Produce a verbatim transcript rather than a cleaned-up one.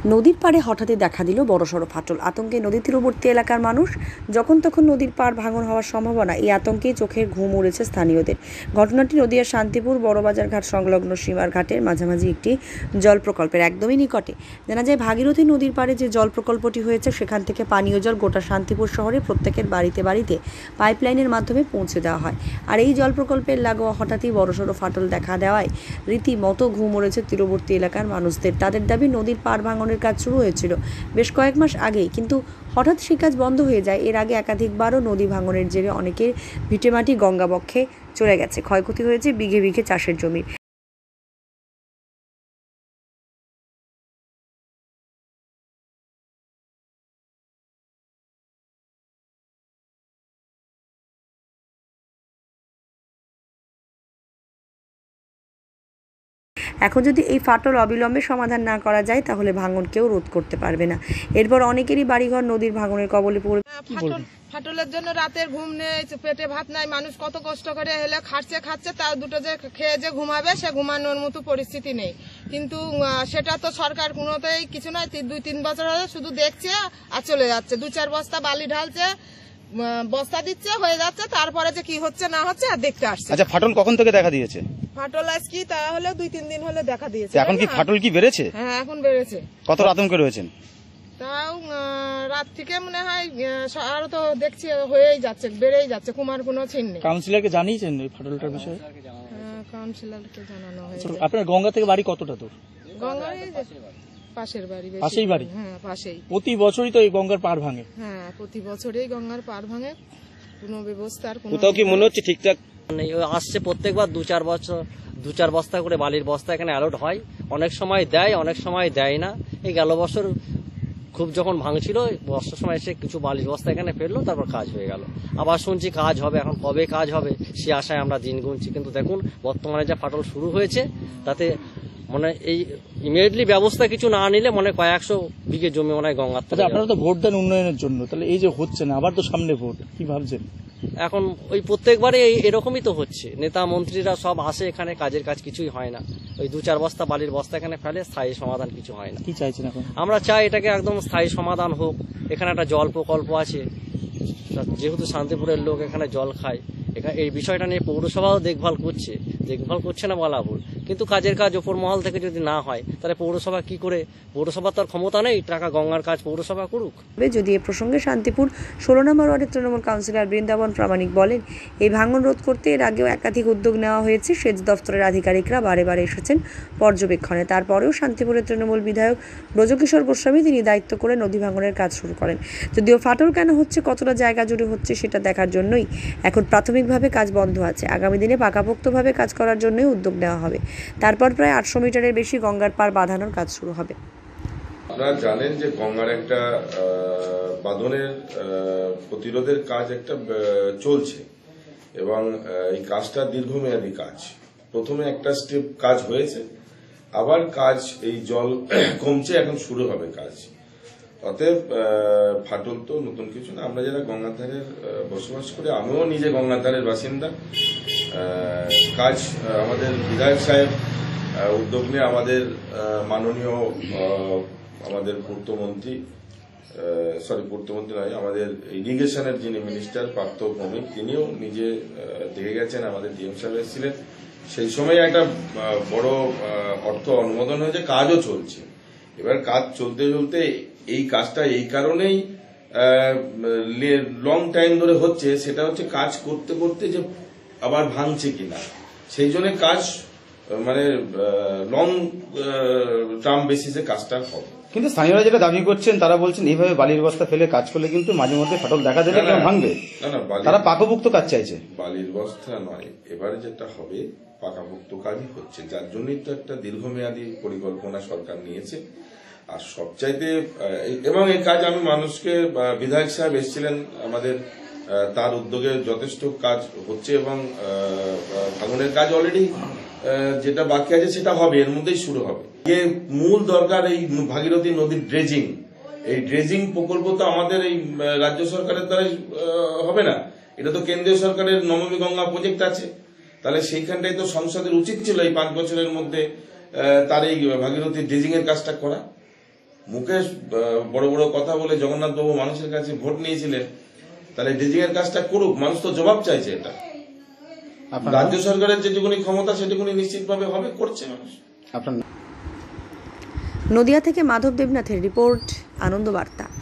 নদীর পাড়ে হঠাৎই দেখা দিল বড়সড় ফাটল। আতঙ্কে নদী তীরবর্তী এলাকার মানুষ। যখন তখন নদীর পাড় ভাঙন হওয়ার সম্ভাবনা, এই আতঙ্কেই চোখের ঘুম উড়েছে স্থানীয়দের। ঘটনাটি নদীয়ার শান্তিপুর বড়বাজার ঘাট সংলগ্ন সীমার ঘাটের মাঝামাঝি একটি জল প্রকল্পের একদমই নিকটে। জানা যায়, ভাগীরথী নদীর পাড়ে যে জল প্রকল্পটি হয়েছে সেখান থেকে পানীয় জল গোটা শান্তিপুর শহরে প্রত্যেকের বাড়িতে বাড়িতে পাইপলাইনের মাধ্যমে পৌঁছে দেওয়া হয়। আর এই জল প্রকল্পের লাগোয়া হঠাৎই বড়সড় ফাটল দেখা দেওয়ায় রীতিমতো ঘুম উড়েছে তীরবর্তী এলাকার মানুষদের। তাদের দাবি, নদীর পাড় ভাঙনের কাজ শুরু হয়েছিল বেশ কয়েক মাস আগেই, কিন্তু হঠাৎ সেই কাজ বন্ধ হয়ে যায়। এর আগে একাধিকবারও নদী ভাঙনের জেরে অনেকের ভিটেমাটি গঙ্গাবক্ষে চলে গেছে, ক্ষয়ক্ষতি হয়েছে বিঘে বিঘে চাষের জমি। এখন যদি এই ফাটল অবিলম্বে সমাধান না করা যায় তাহলে ভাঙন কেউ রোধ করতে পারবে না। এরপর অনেকেরই বাড়িঘর নদীর ভাঙনের কবলে পড়বে। ফাটলের জন্য রাতের ঘুম নেই, পেটে ভাত নাই, মানুষ কত কষ্ট করে হেলে খাচ্ছে খাচ্ছে, তাও দুটো যে খেয়ে যে ঘুমাবে সে ঘুমানোর মতো পরিস্থিতি নেই। কিন্তু সেটা তো সরকার কোনোতেই কিছু নয়, দুই তিন বছর হয়ে শুধু দেখছে আর চলে যাচ্ছে। দু চার বস্তা বালি ঢালছে, বস্তা দিচ্ছে, হয়ে যাচ্ছে, তারপরে যে কি হচ্ছে না হচ্ছে আর দেখতে আসছে। আচ্ছা, ফাটল কখন থেকে দেখা দিয়েছে? ফাটল আজ কি তাহলে দুই তিন দিন হলে দেখা দিয়েছে। এখন কি ফাটল কি বেড়েছে? হ্যাঁ, এখন বেড়েছে। কত আতঙ্কে রয়েছেন? তাও রাত থেকে মনে হয় আরো তো দেখছি হয়েই যাচ্ছে, বেড়েই যাচ্ছে, কুমার কোনো চিহ্ন নেই। কাউন্সিলরকে জানিয়েছেন এই ফাটলটার বিষয়ে? হ্যাঁ, কাউন্সিলরকে জানানো হয়েছে। আপনার গঙ্গা থেকে বাড়ি কতটা দূর? গঙ্গার পাশের বাড়ি। পাশেই বাড়ি? হ্যাঁ, পাশেই। প্রতি বছরই তো এই গঙ্গার পাড় ভাঙে? হ্যাঁ, প্রতি বছরই গঙ্গার পাড় ভাঙে। কোনো ব্যবস্থার কোনো কোথাও কি মনে হচ্ছে ঠিকঠাক আসছে? প্রত্যেকবার দু চার বছর দু চার বস্তা করে বালির বস্তা এখানে অ্যালোট হয়। অনেক সময় দেয়, অনেক সময় দেয় না। এই গেল বছর খুব যখন ভাঙছিল, বর্ষার সময় এসে কিছু বালির বস্তা এখানে ফেললো, তারপর কাজ হয়ে গেল। আবার শুনছি কাজ হবে, এখন কবে কাজ হবে সে আশায় আমরা দিন গুনছি। কিন্তু দেখুন, বর্তমানে যা ফাটল শুরু হয়েছে তাতে মানে এই ইমিডিয়েটলি ব্যবস্থা কিছু না নিলে মনে কয়েকশো বিঘে জমি মনে হয় গঙ্গার। আচ্ছা, আপনারা তো ভোট দেন উন্নয়নের জন্য, তাহলে এই যে হচ্ছে না, আবার তো সামনে ভোট, কি ভাবছেন? এখন ওই প্রত্যেকবারে এরকমই তো হচ্ছে, নেতা মন্ত্রীরা সব আসে এখানে, কাজের কাজ কিছুই হয় না। ওই দু চার বস্তা বালির বস্তা এখানে ফেলে, স্থায়ী সমাধান কিছু হয় না। কি চাইছেন এখন? আমরা চাই এটাকে একদম স্থায়ী সমাধান হোক। এখানে একটা জল প্রকল্প আছে, যেহেতু শান্তিপুরের লোক এখানে জল খায়, এখানে এই বিষয়টা নিয়ে পৌরসভাও দেখভাল করছে, দেখভাল করছে না বলা ভুল, কিন্তু কাজের কাজ ওপর মহল থেকে যদি না হয় তাহলে পৌরসভা কি করে? পৌরসভার তার ক্ষমতা নেই, টাকা গঙ্গার কাজ পৌরসভা করুক। যদি এ প্রসঙ্গে শান্তিপুর ষোলো নম্বর ওয়ার্ডের তৃণমূল কাউন্সিলর বৃন্দাবন প্রামাণিক বলেন, এই ভাঙন রোধ করতে এর আগেও একাধিক উদ্যোগ নেওয়া হয়েছে। সেচ দফতরের আধিকারিকরা বারে বারে এসেছেন পর্যবেক্ষণে। তারপরেও শান্তিপুরের তৃণমূল বিধায়ক ব্রজকিশোর গোস্বামী তিনি দায়িত্ব করে নদী ভাঙনের কাজ শুরু করেন। যদিও ফাটল কেন হচ্ছে, কতটা জায়গা জুড়ে হচ্ছে সেটা দেখার জন্যই এখন প্রাথমিকভাবে কাজ বন্ধ আছে। আগামী দিনে পাকাপোক্তভাবে কাজ করার জন্যই উদ্যোগ নেওয়া হবে। তারপর প্রায় আটশো মিটারের বেশি গঙ্গার পাড় বাঁধানোর কাজ শুরু হবে। আপনারা জানেন যে গঙ্গার একটা বাঁধনের প্রতিরোধের কাজ একটা চলছে এবং এই কাজটা দীর্ঘমেয়াদী কাজ। প্রথমে একটা স্টেপ কাজ হয়েছে, আবার কাজ এই জল কমছে, এখন শুরু হবে কাজ। অতএব ফাটল তো নতুন কিছু না। আমরা যারা গঙ্গার ধারের বসবাস করি, আমিও নিজে গঙ্গার ধারের বাসিন্দা। কাজ আমাদের বিধায়ক সাহেব উদ্যোগ নিয়ে আমাদের মাননীয় আমাদের পূর্তমন্ত্রী সরি পূর্তমন্ত্রী নয় আমাদের ইরিগেশনের যিনি মিনিস্টার পার্থ ভৌমিক, তিনিও নিজে দেখে গেছেন। আমাদের ডিএম সাহেব এসেছিলেন, সেই সময় একটা বড় অর্থ অনুমোদন হয়েছে, কাজও চলছে। এবার কাজ চলতে চলতে এই কাজটা এই কারণেই লং টাইম ধরে হচ্ছে, সেটা হচ্ছে কাজ করতে করতে যে আবার ভাঙছে কিনা, সেই জন্য কাজ মানে লং টার্ম বেসিসে কাজটা হবে। কিন্তু স্থানীয়রা যেটা দাবি করছেন, তারা বলছেন এইভাবে বালির বস্তা ফেলে কাজ করলে কিন্তু মাঝে মধ্যে ফাটল দেখা দেবে, কেউ ভাঙবে। না না, তারা পাকাপোক্ত কাজ চাইছে। বালির বস্তা নয়, এবারে যেটা হবে পাকাপোক্ত কাজই হচ্ছে, যার জন্যই তো একটা দীর্ঘমেয়াদী পরিকল্পনা সরকার নিয়েছে। আর সবচাইতে এবং এই কাজ আমি মানুষকে, বিধায়ক সাহেব এসেছিলেন আমাদের, তার উদ্যোগে যথেষ্ট কাজ হচ্ছে এবং ভাঙনের কাজ অলরেডি যেটা বাকি আছে সেটা হবে, এর মধ্যেই শুরু হবে। যে মূল দরকার এই ভাগীরথী নদীর ড্রেজিং, এই ড্রেজিং প্রকল্প তো আমাদের এই রাজ্য সরকারের দ্বারাই হবে না, এটা তো কেন্দ্রীয় সরকারের নমামি গঙ্গা প্রজেক্ট আছে। তাহলে সেইখানটাই তো সংসদের উচিত ছিল এই পাঁচ বছরের মধ্যে তার এই ভাগীরথী ড্রেজিং এর কাজটা করা। মুখে আহ, বড় বড় কথা বলে জগন্নাথ বাবু মানুষের কাছে ভোট নিয়েছিলেন, তাহলে ড্রেজিং এর কাজটা করুক, মানুষ তো জবাব চাইছে। এটা আপনার রাজ্য সরকারের যেটুকুনি ক্ষমতা সেটুকুনি নিশ্চিতভাবে হবে, করছে মানুষ। আপনার নদিয়া থেকে মাধব দেবনাথের রিপোর্ট, আনন্দ বার্তা।